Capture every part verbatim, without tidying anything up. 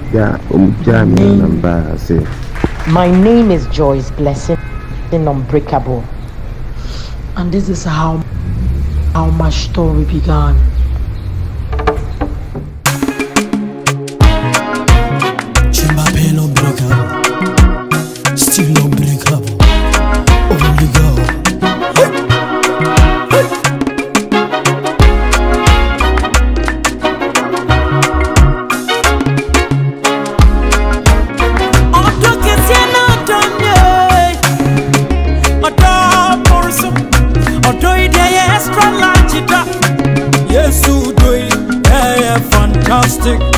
Yeah, number say. My name is Joyce Blessing in Unbreakable. And this is how how my story began. Chimbapelo breakable, still no breakable. Only go. Fantastic.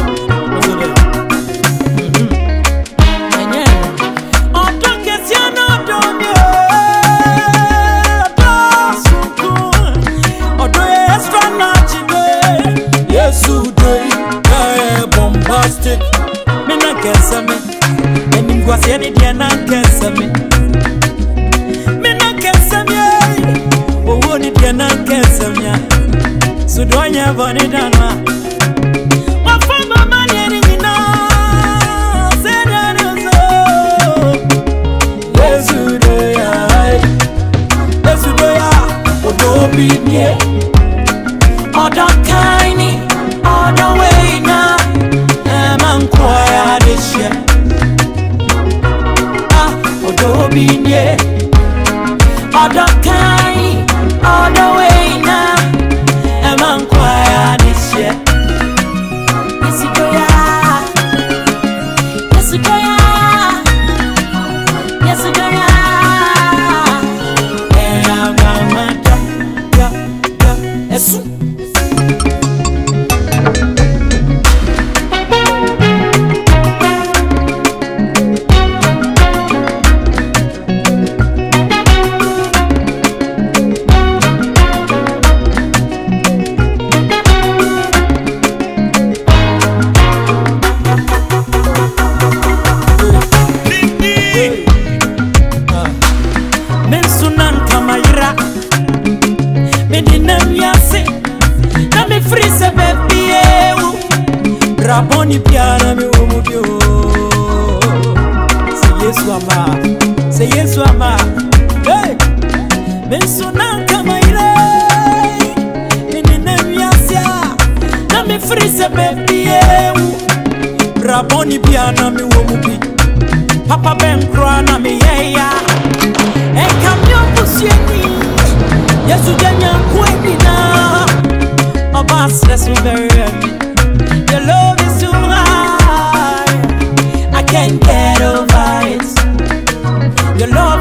Bombastic. Me na kesa me. Eni mkwasi eni dia na kesa me. Me na kesa me. Owo ni dia na kesa me. Sudonya boni dana. Wafamba mani eni mina. Sena nuzo. Yesudoya. Yesudoya. Odo bidye. Odo kaini. Odo way na. Quiet this year. Ah, Odo Bidye. Odo Kai. Odo way now. I'm on quiet this year. Yes, you go, yeah. Yes, you go, yeah. Yes, you go, yeah. Yeah, yeah, yeah, yeah. Yes. Boni piana me umubyo. Say yes ama. Say yes ama. Hey. Mensuna kama ile. Nina miasia. Na me freeze baby. Boni piana me umubi. Papa ben kro na me yeya. E kamyo pusieni. Yesu janya kweni na. Obas that's very very. Your love is too high, I can't get over it. Your love